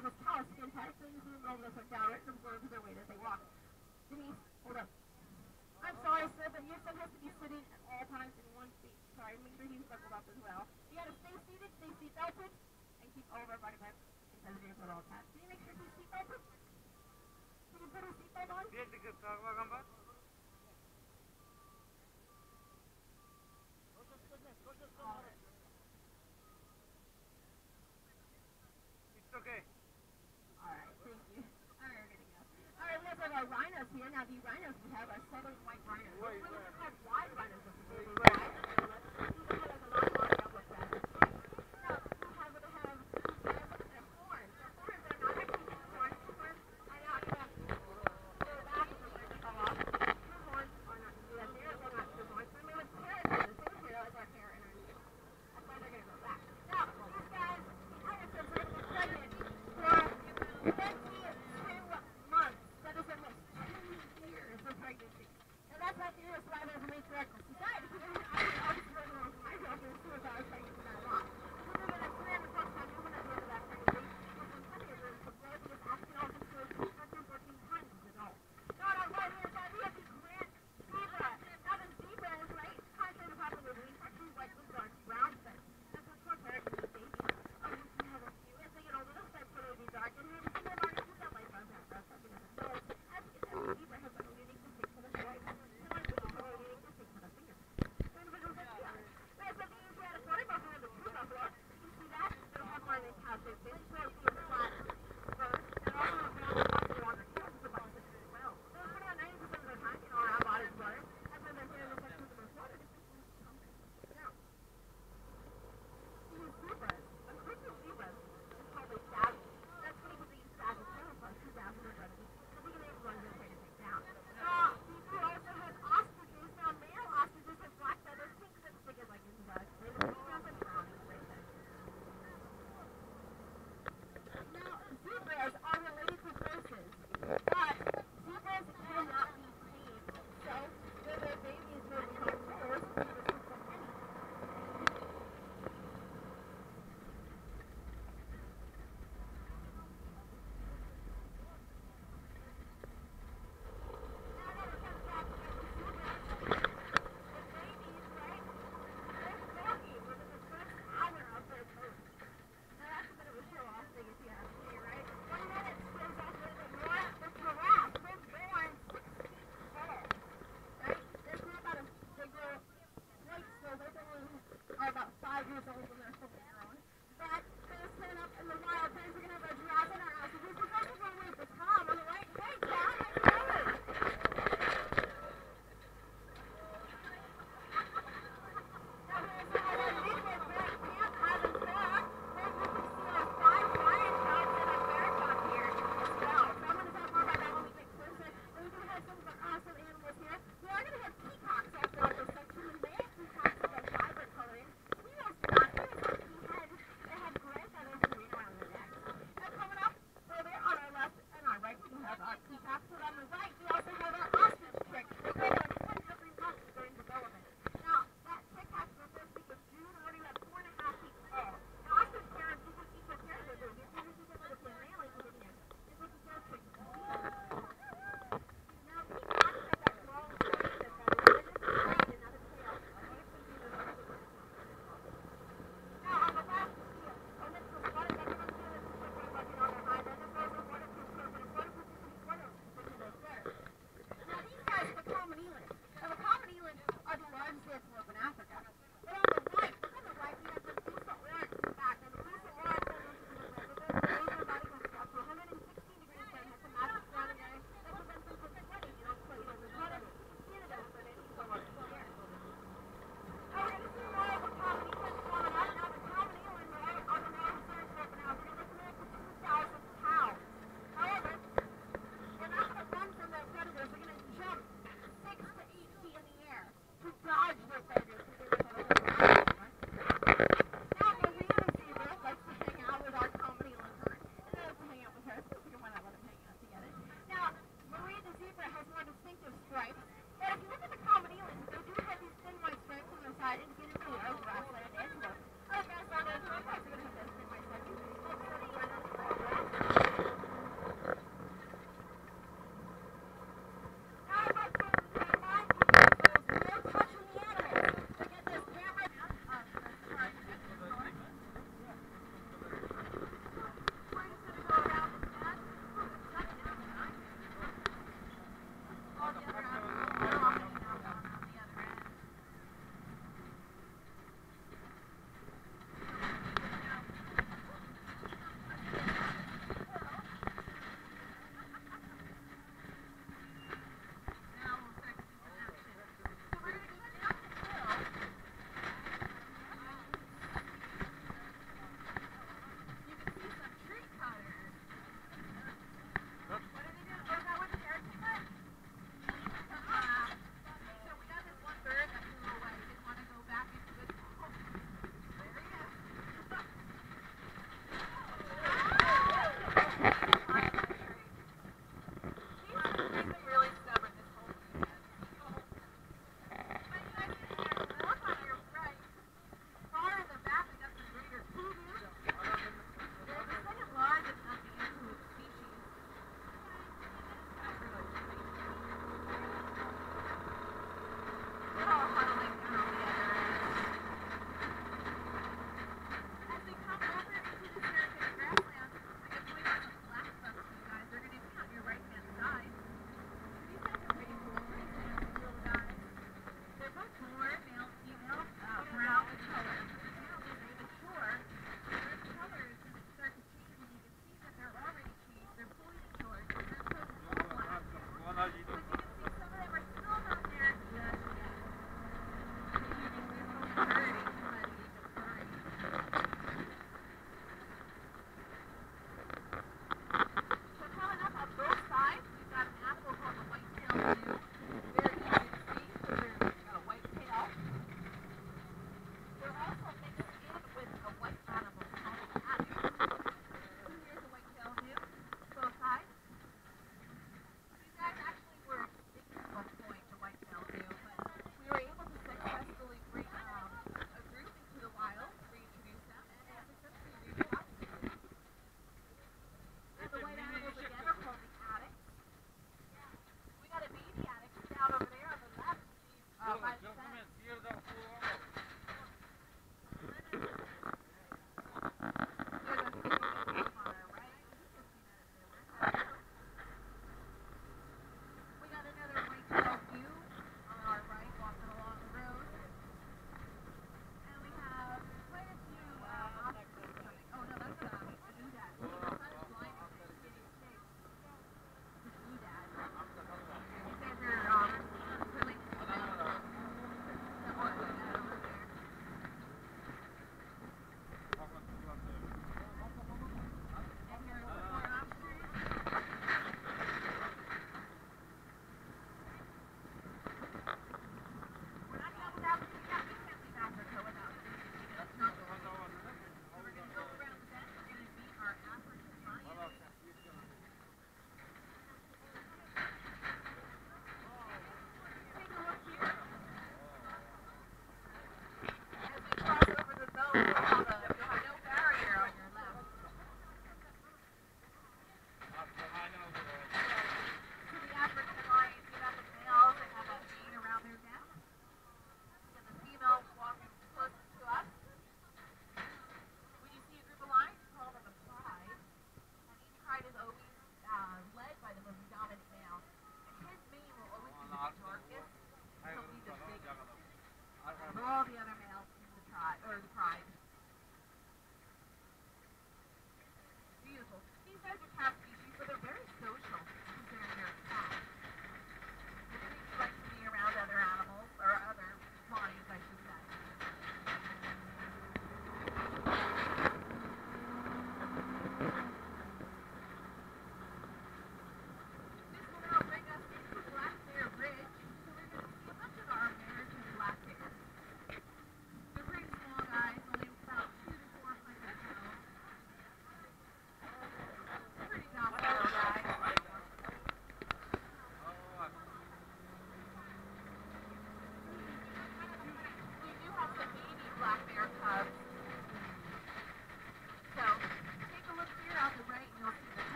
have this tall skin tag, so you see them roll this one down, right? Some going to their weight as they walk. Denise, hold up. I'm sorry, sir, but your son has to be sitting at all times in one seat. Sorry, make sure he's buckled up as well. You gotta stay seated, stay seat belted, and keep all of our body parts inside the vehicle at all times. Can you make sure he's seat belted? Can you put his seatbelt on? Diğer dikkat sağa gambar. It's okay. Alright, thank you. Alright, we're gonna go. Alright, we also have our rhinos here. Now, the rhinos we have are southern white rhinos. We're really called wide rhinos. That's not the U.S. Wildlife and Main Director Society.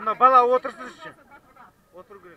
Mına bala otursunuzchi. Otur Greg.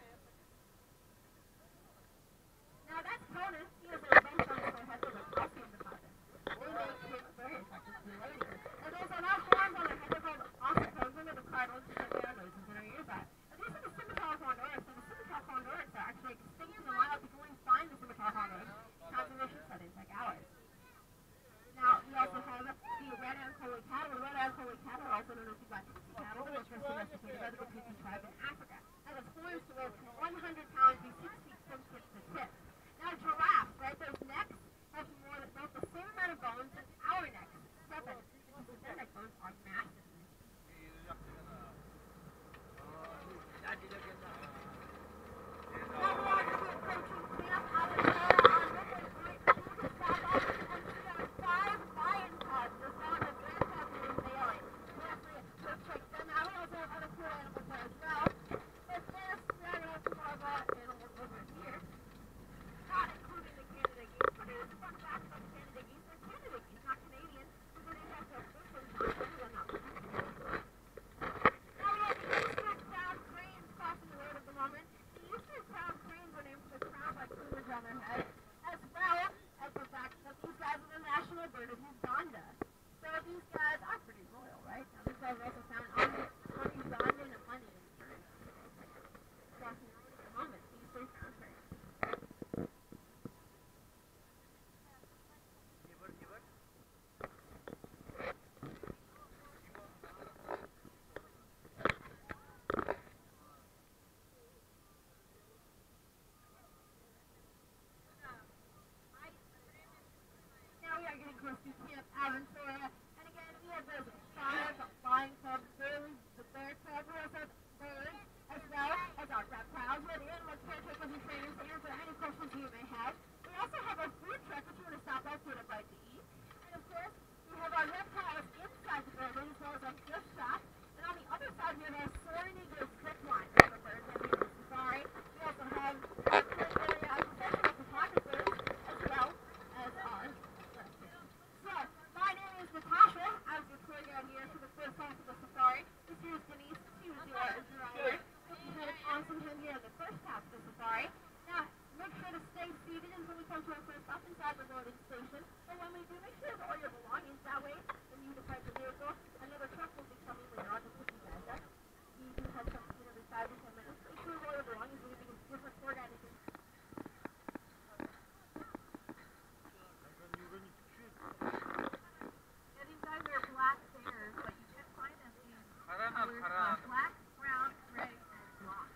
Now that's Conan. He is a bench on the head of a calcium deposit. They make him very attractive to the ladies. And there's a lot of horns on their head called oxytocin or the cartilage that their noses and their ears at. And these are the scimitar condors. So the scimitar condors are actually extinct in the wild. You can only find the scimitar condors in conservation settings like ours. Now, we also have the red Ankole cattle. The red Ankole cattle are also known as the Batisi cattle. They were first domesticated by the Batisi tribe in Africa. Now, the horns to weigh 100 pounds, be 6 feet from tip to tip. Now, giraffes, right, those necks have more than both the same amount of bones as our necks, 7. Because their neck bones are massive. Now, we are going to be approaching Camp Aventura on Ripley Point. You can stop off and see our 5 lion cubs. They're found at Grand Canyon in Bailey. Definitely go check them out. We also have other cool animals there as well. But this, we already have some more of our animals over here. Not including the Canada geese. But here's the fun fact about the Canada geese. They're Canada geese, not Canadian. So they have their food from Canada, not Canadian. Now we have the eastern crowned cranes crossing the road at the moment. The eastern crowned cranes were named for the crown-like plumage on their head, as well as the fact that these guys are the national bird of Uganda. So these guys are pretty royal, right? Now these guys are also found on Ugandan money and currency. Crossing the road at the moment, the eastern crowned cranes. Now we are getting close to Camp Aventura, and again we have those 5 flying clubs, the bear club, we also have birds, as well as our reptiles. We have the animal caretakers and trainers to answer any questions you may have. We also have a food truck if you want to stop by for a bite to eat. And of course, we have our reptiles inside the building as well as our gift shop. And on the other side we have our soaring eagle strip line for the birds that we do safari. We also have our play area of professional photographers as well as ours. So, my name is Natasha. I was your tour guide here for the first half of the safari. This here is Denise. She was your driver. Hope you had an awesome time here in the first half of the safari. Now, make sure to stay seated until we come to our first stop inside the loading station. And when we do, make sure you have all your belongings. That way, when you depart the vehicle, another truck will be coming later on to pick you guys up. You do have something every 5 to 10 minutes. Make sure you have all your belongings. We're leaving a different tour guide. These guys are black bears, but you can find them in colors black, brown, gray, and black.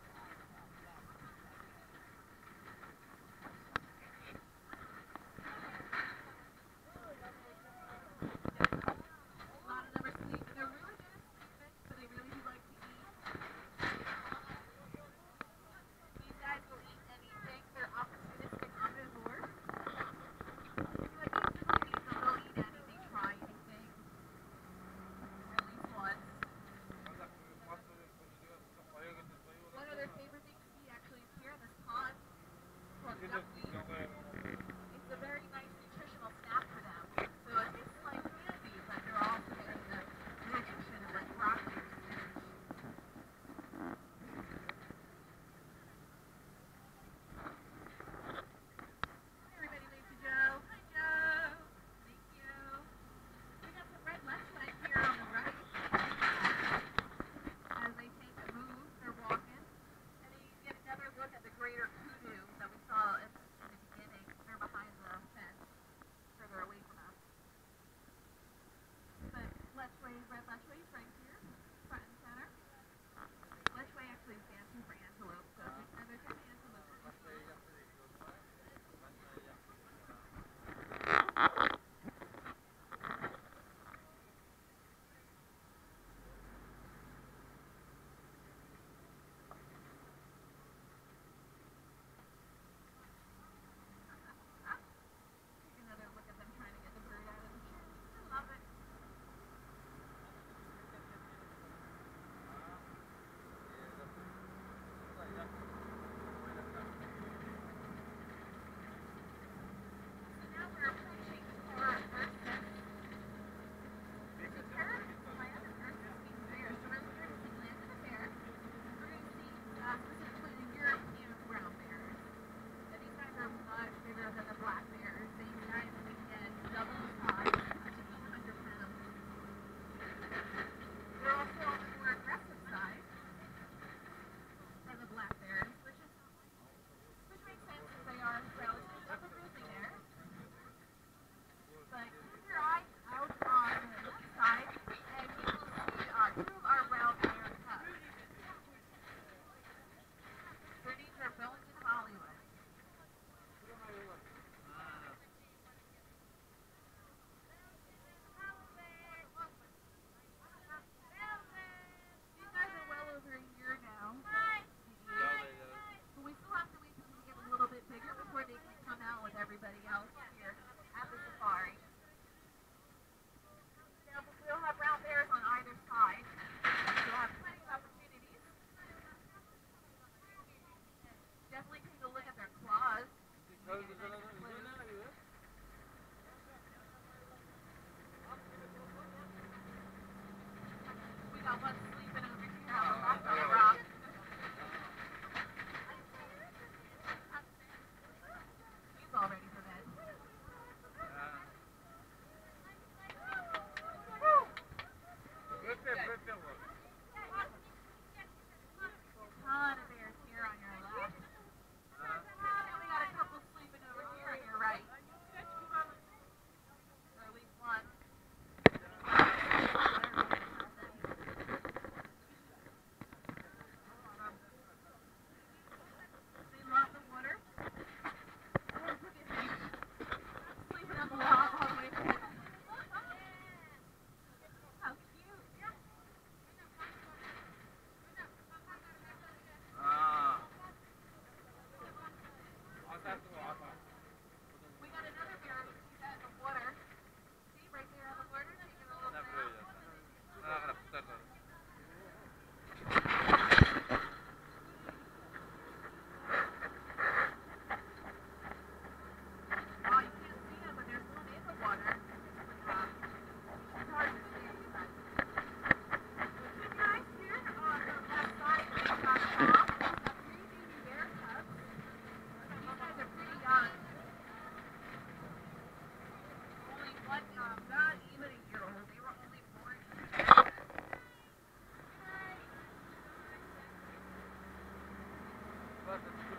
Ладно.